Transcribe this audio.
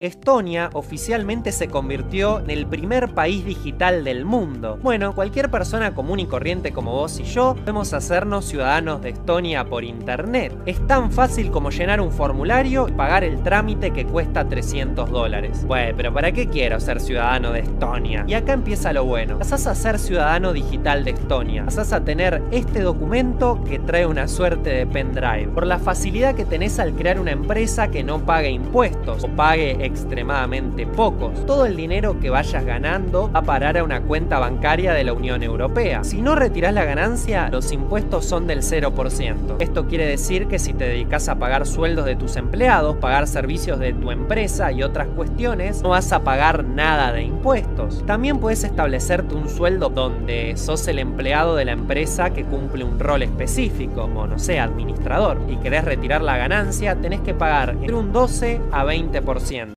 Estonia oficialmente se convirtió en el primer país digital del mundo. Bueno, cualquier persona común y corriente como vos y yo podemos hacernos ciudadanos de Estonia por internet. Es tan fácil como llenar un formulario y pagar el trámite que cuesta $300. Bueno, pero ¿para qué quiero ser ciudadano de Estonia? Y acá empieza lo bueno. Pasás a ser ciudadano digital de Estonia. Pasás a tener este documento que trae una suerte de pendrive. Por la facilidad que tenés al crear una empresa que no pague impuestos o pague extremadamente pocos. Todo el dinero que vayas ganando va a parar a una cuenta bancaria de la Unión Europea. Si no retirás la ganancia, los impuestos son del 0%. Esto quiere decir que si te dedicas a pagar sueldos de tus empleados, pagar servicios de tu empresa y otras cuestiones, no vas a pagar nada de impuestos. También puedes establecerte un sueldo donde sos el empleado de la empresa que cumple un rol específico, como no sé, administrador, y querés retirar la ganancia, tenés que pagar entre un 12 a 20%.